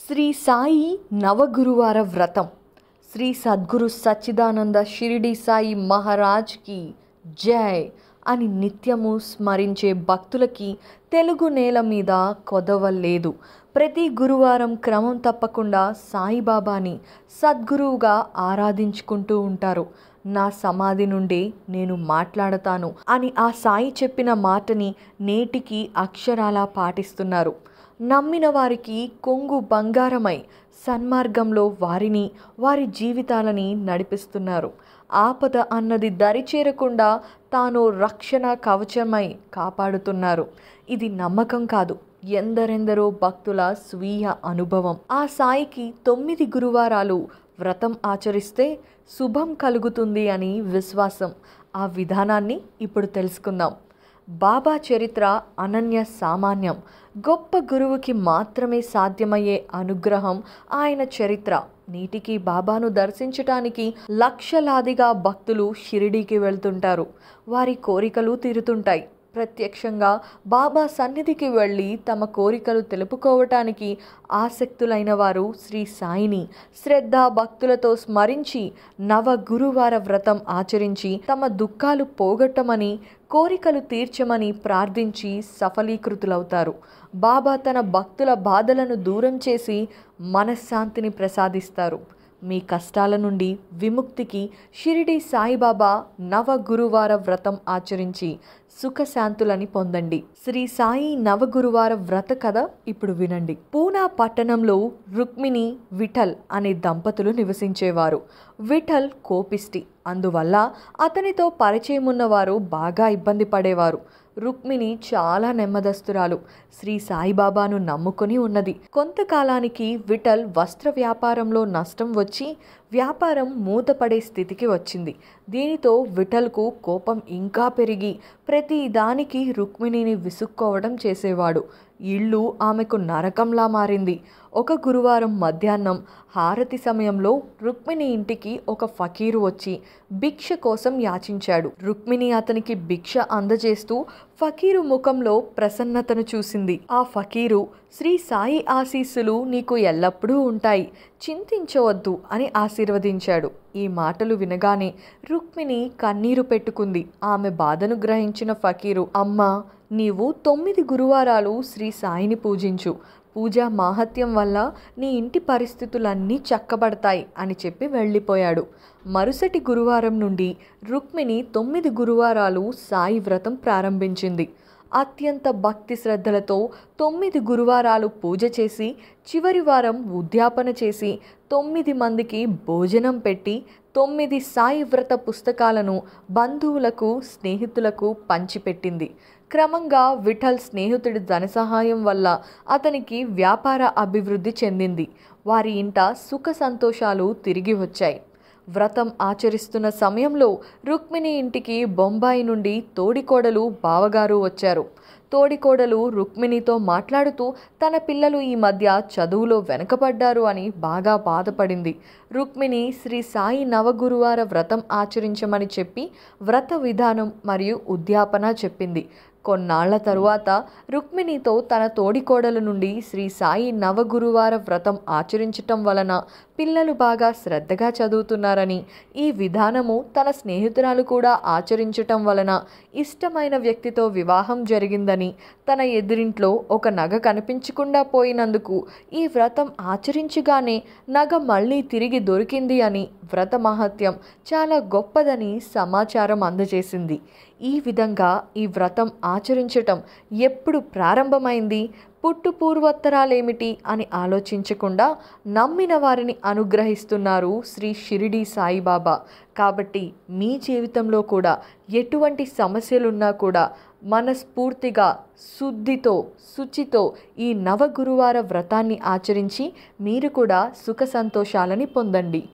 శ్రీ సాయి నవగురువార వ్రతం. శ్రీ సద్గురు సచ్చిదానంద షిరిడి సాయి మహారాజ్కి జై అని నిత్యము స్మరించే భక్తులకి తెలుగు నేల మీద కొదవలేదు. ప్రతి గురువారం క్రమం తప్పకుండా సాయిబాబాని సద్గురువుగా ఆరాధించుకుంటూ ఉంటారు. నా సమాధి నుండి నేను మాట్లాడతాను అని ఆ సాయి చెప్పిన మాటని నేటికి అక్షరాలా పాటిస్తున్నారు. నమ్మిన వారికి కొంగు బంగారమై సన్మార్గంలో వారిని వారి జీవితాలని నడిపిస్తున్నారు. ఆపద అన్నది దరిచేరకుండా తాను రక్షణ కవచమై కాపాడుతున్నారు. ఇది నమ్మకం కాదు, ఎందరెందరో భక్తుల స్వీయ అనుభవం. ఆ సాయికి 9 గురువారాలు వ్రతం ఆచరిస్తే శుభం కలుగుతుంది అని విశ్వాసం. ఆ విధానాన్ని ఇప్పుడు తెలుసుకుందాం. బాబా చరిత్ర అనన్య సామాన్యం. గొప్ప గురువుకి మాత్రమే సాధ్యమయ్యే అనుగ్రహం ఆయన చరిత్ర. నేటికి బాబాను దర్శించటానికి లక్షలాదిగా భక్తులు షిరిడీకి వెళ్తుంటారు. వారి కోరికలు తీరుతుంటాయి. ప్రత్యక్షంగా బాబా సన్నిధికి వెళ్ళి తమ కోరికలు తెలుపుకోవటానికి ఆసక్తులైన వారు శ్రీ సాయిని శ్రద్ధ భక్తులతో స్మరించి నవ గురువార వ్రతం ఆచరించి తమ దుఃఖాలు పోగొట్టమని, కోరికలు తీర్చమని ప్రార్థించి సఫలీకృతులవుతారు. బాబా తన భక్తుల బాధలను దూరం చేసి మనశ్శాంతిని ప్రసాదిస్తారు. మీ కష్టాల నుండి విముక్తికి షిరిడి సాయిబాబా నవ గురువార వ్రతం ఆచరించి సుఖశాంతులని పొందండి. శ్రీ సాయి నవగురువార వ్రత కథ ఇప్పుడు వినండి. పూనా పట్టణంలో రుక్మిణి, విఠల్ అనే దంపతులు నివసించేవారు. విఠల్ కోపిష్టి, అందువల్ల అతనితో పరిచయం ఉన్నవారు బాగా ఇబ్బంది పడేవారు. రుక్మిణి చాలా నెమ్మదస్తురాలు. శ్రీ సాయిబాబాను నమ్ముకుని ఉన్నది. కొంతకాలానికి విఠల్ వస్త్ర వ్యాపారంలో నష్టం వచ్చి వ్యాపారం మూతపడే స్థితికి వచ్చింది. దీనితో విఠల్కు కోపం ఇంకా పెరిగి ప్రతి దానికి రుక్మిణిని విసుక్కోవడం చేసేవాడు. ఇల్లు ఆమెకు నరకంలా మారింది. ఒక గురువారం మధ్యాహ్నం హారతి సమయంలో రుక్మిణి ఇంటికి ఒక ఫకీరు వచ్చి భిక్ష కోసం యాచించాడు. రుక్మిణి అతనికి భిక్ష అందజేస్తూ ఫకీరు ముఖంలో ప్రసన్నతను చూసింది. ఆ ఫకీరు, శ్రీ సాయి ఆశీస్సులు నీకు ఎల్లప్పుడూ ఉంటాయి, చింతించవద్దు అని ఆశీర్వదించాడు. ఈ మాటలు వినగానే రుక్మిణి కన్నీరు పెట్టుకుంది. ఆమె బాధను గ్రహించిన ఫకీరు, అమ్మా, నీవు 9 గురువారాలు శ్రీ సాయిని పూజించు. పూజా మాహత్యం వల్ల నీ ఇంటి పరిస్థితులన్నీ చక్కబడతాయి అని చెప్పి వెళ్ళిపోయాడు. మరుసటి గురువారం నుండి రుక్మిణి 9 గురువారాలు సాయి వ్రతం ప్రారంభించింది. అత్యంత భక్తి శ్రద్ధలతో 9 గురువారాలు పూజ చేసి చివరి వారం ఉద్యాపన చేసి 9 మందికి భోజనం పెట్టి 9 సాయి వ్రత పుస్తకాలను బంధువులకు, స్నేహితులకు పంచిపెట్టింది. క్రమంగా విఠల్ స్నేహితుడి ధన సహాయం వల్ల అతనికి వ్యాపార అభివృద్ధి చెందింది. వారి ఇంట సుఖ సంతోషాలు తిరిగి వచ్చాయి. వ్రతం ఆచరిస్తున్న సమయంలో రుక్మిణి ఇంటికి బొంబాయి నుండి తోడికోడలు బావగారు వచ్చారు. తోడికోడలు రుక్మిణితో మాట్లాడుతూ తన పిల్లలు ఈ మధ్య చదువులో వెనకబడ్డారు అని బాగా బాధపడింది. రుక్మిణి శ్రీ సాయి నవగురువార వ్రతం ఆచరించమని చెప్పి వ్రత విధానం మరియు ఉద్యాపన చెప్పింది. కొన్నాళ్ల తరువాత రుక్మిణితో తన తోడికోడల నుండి శ్రీ సాయి నవగురువార వ్రతం ఆచరించటం వలన పిల్లలు బాగా శ్రద్ధగా చదువుతున్నారని, ఈ విధానము తన స్నేహితురాలు కూడా ఆచరించటం వలన ఇష్టమైన వ్యక్తితో వివాహం జరిగిందని, తన ఎదురింట్లో ఒక నగ కనిపించకుండా పోయినందుకు ఈ వ్రతం ఆచరించగానే నగ మళ్ళీ తిరిగి దొరికింది అని, వ్రత మహత్యం చాలా గొప్పదని సమాచారం అందజేసింది. ఈ విధంగా ఈ వ్రతం ఆచరించటం ఎప్పుడు ప్రారంభమైంది, పుట్టు పూర్వోత్తరాలేమిటి అని ఆలోచించకుండా నమ్మిన వారిని అనుగ్రహిస్తున్నారు శ్రీ షిరిడి సాయిబాబా. కాబట్టి మీ జీవితంలో కూడా ఎటువంటి సమస్యలున్నా కూడా మనస్ఫూర్తిగా శుద్ధితో, శుచితో ఈ నవగురువార వ్రతాన్ని ఆచరించి మీరు కూడా సుఖ సంతోషాలని పొందండి.